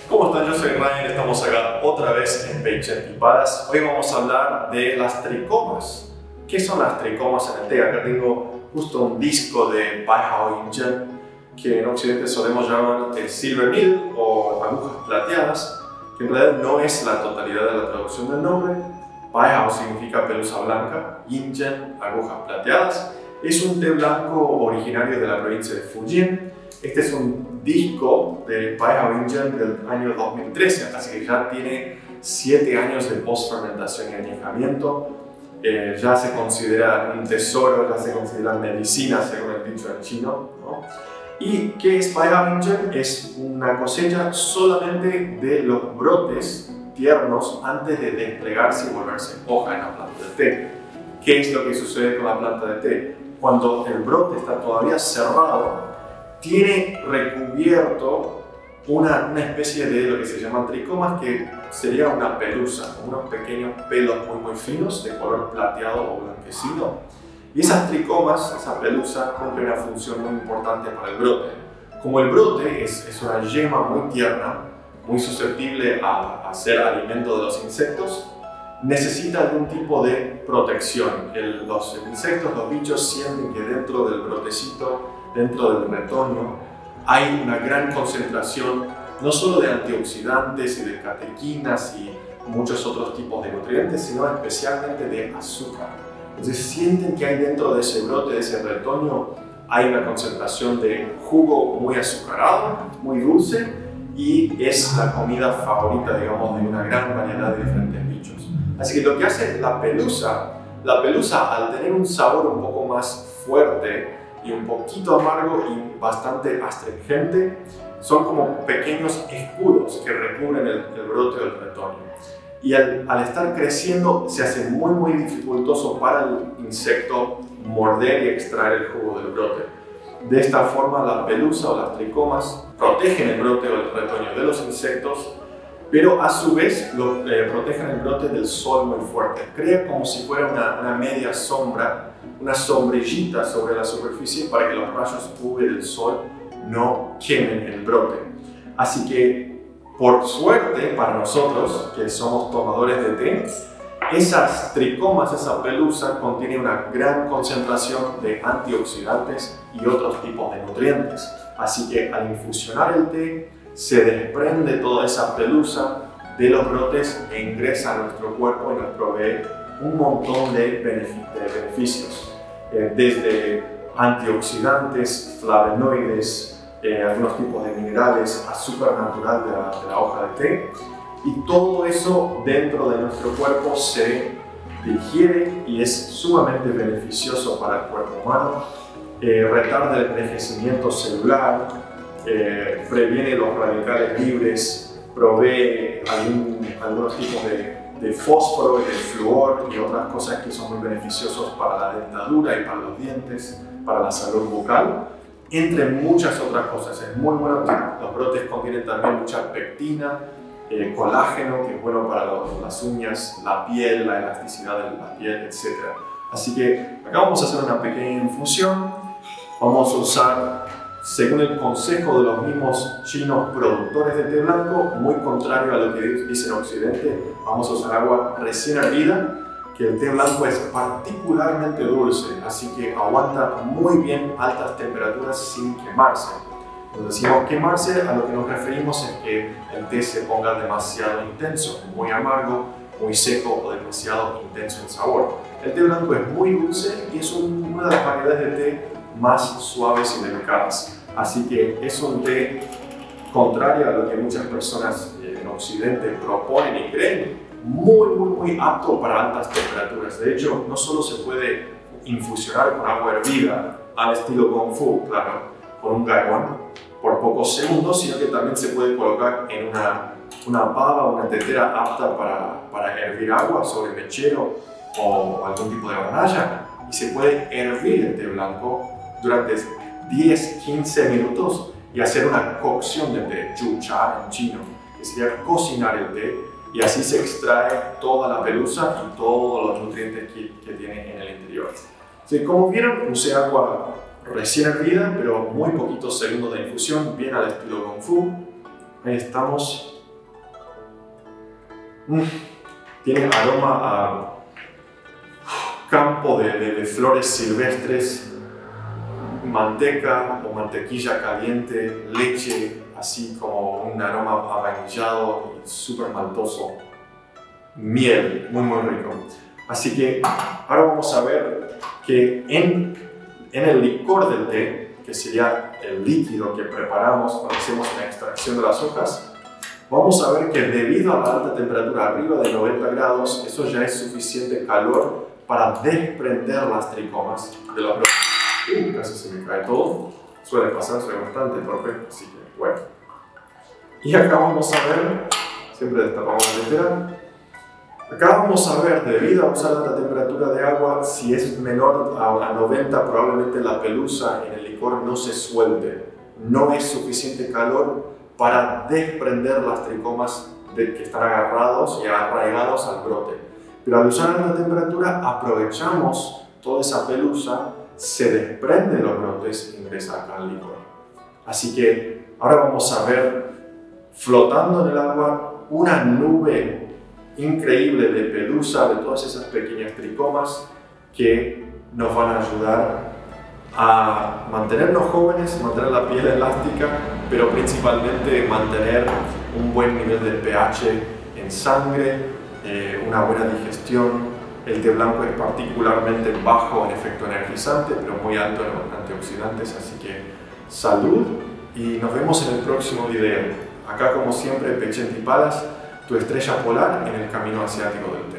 ¿Cómo están? Yo soy Ryan, estamos acá otra vez en Peichet y Palas. Hoy vamos a hablar de las tricomas. ¿Qué son las tricomas en el té? Acá tengo justo un disco de Bai Hao Yin Zhen, que en Occidente solemos llamar el silver needle o agujas plateadas, que en realidad no es la totalidad de la traducción del nombre. Bai Hao significa pelusa blanca, Yin Zhen, agujas plateadas. Es un té blanco originario de la provincia de Fujian. Este es un disco de Bai Hao Yin Zhen del año 2013, así que ya tiene 7 años de post-fermentación y añejamiento. Ya se considera un tesoro, ya se considera medicina, según el dicho en chino, ¿no? ¿Y qué es Bai Hao Yin Zhen? Es una cosecha solamente de los brotes tiernos antes de desplegarse y volverse hoja en la planta de té. ¿Qué es lo que sucede con la planta de té? Cuando el brote está todavía cerrado, tiene recubierto una especie de lo que se llaman tricomas, que sería una pelusa, unos pequeños pelos muy finos de color plateado o blanquecino. Y esas tricomas, esa pelusa, cumple una función muy importante para el brote. Como el brote es una yema muy tierna, muy susceptible a ser alimento de los insectos, necesita algún tipo de protección. Los insectos, los bichos, sienten que dentro del brotecito, dentro del retoño, hay una gran concentración no solo de antioxidantes y de catequinas y muchos otros tipos de nutrientes, sino especialmente de azúcar. Entonces sienten que hay dentro de ese brote, de ese retoño, hay una concentración de jugo muy azucarado, muy dulce, y es la comida favorita, digamos, de una gran variedad de diferentes bichos. Así que lo que hace la pelusa al tener un sabor un poco más fuerte y un poquito amargo y bastante astringente, son como pequeños escudos que recubren el brote del retoño. Y al estar creciendo se hace muy dificultoso para el insecto morder y extraer el jugo del brote. De esta forma, la pelusa o las tricomas protegen el brote o el retoño de los insectos, pero a su vez protegen el brote del sol muy fuerte. Crea como si fuera una media sombra, una sombrillita sobre la superficie para que los rayos UV del sol no quemen el brote. Así que, por suerte para nosotros, que somos tomadores de té, esas tricomas, esa pelusa, contiene una gran concentración de antioxidantes y otros tipos de nutrientes. Así que al infusionar el té, se desprende toda esa pelusa de los brotes e ingresa a nuestro cuerpo y nos provee un montón de beneficios. Desde antioxidantes, flavonoides, algunos tipos de minerales, azúcar natural de la hoja de té, y todo eso dentro de nuestro cuerpo se digiere y es sumamente beneficioso para el cuerpo humano. Retarda el envejecimiento celular, previene los radicales libres, provee algunos tipos de fósforo y de flúor y otras cosas que son muy beneficiosos para la dentadura y para los dientes, para la salud bucal, entre muchas otras cosas. Es muy bueno que los brotes contienen también mucha pectina, colágeno, que es bueno para las uñas, la piel, la elasticidad de la piel, etc. Así que acá vamos a hacer una pequeña infusión. Vamos a usar, según el consejo de los mismos chinos productores de té blanco, muy contrario a lo que dice en Occidente, vamos a usar agua recién hervida, que el té blanco es particularmente dulce, así que aguanta muy bien altas temperaturas sin quemarse. Cuando decimos quemarse, a lo que nos referimos es que el té se ponga demasiado intenso, muy amargo, muy seco o demasiado intenso en sabor. El té blanco es muy dulce y es una de las variedades de té más suaves y delicadas. Así que es un té contrario a lo que muchas personas en Occidente proponen y creen, muy apto para altas temperaturas. De hecho, no solo se puede infusionar con agua hervida al estilo Kung Fu, claro, con un gaigón por pocos segundos, sino que también se puede colocar en una pava o una tetera apta para hervir agua sobre mechero o algún tipo de hornalla, y se puede hervir el té blanco durante 10-15 minutos y hacer una cocción de té, zhu cha en chino, que sería cocinar el té, y así se extrae toda la pelusa y todos los nutrientes que tiene en el interior. Así, como vieron, usé agua recién hervida, pero muy poquitos segundos de infusión, bien al estilo Kung Fu. Ahí estamos. Tiene aroma a campo de flores silvestres, manteca o mantequilla caliente, leche, así como un aroma avainillado y súper maltoso. Miel, muy rico. Así que ahora vamos a ver que en el licor del té, que sería el líquido que preparamos cuando hacemos una extracción de las hojas, vamos a ver que debido a la alta temperatura, arriba de 90 grados, eso ya es suficiente calor para desprender las tricomas de la brote. Casi se me cae todo. Suele pasar, soy bastante torpe, así que bueno. Y acá vamos a ver, siempre destapamos la tetera. Acá vamos a ver, debido a usar alta temperatura de agua, si es menor a 90, probablemente la pelusa en el licor no se suelte. No es suficiente calor para desprender las tricomas que están agarrados y arraigados al brote. Pero al usar alta temperatura aprovechamos toda esa pelusa, se desprenden los brotes e ingresa acá al licor. Así que ahora vamos a ver, flotando en el agua, una nube increíble de pelusa, de todas esas pequeñas tricomas que nos van a ayudar a mantenernos jóvenes, mantener la piel elástica, pero principalmente mantener un buen nivel de pH en sangre, una buena digestión. El té blanco es particularmente bajo en efecto energizante, pero muy alto en antioxidantes, así que salud y nos vemos en el próximo video. Acá como siempre, Pechenti Palace, tu estrella polar en el camino asiático del mundo.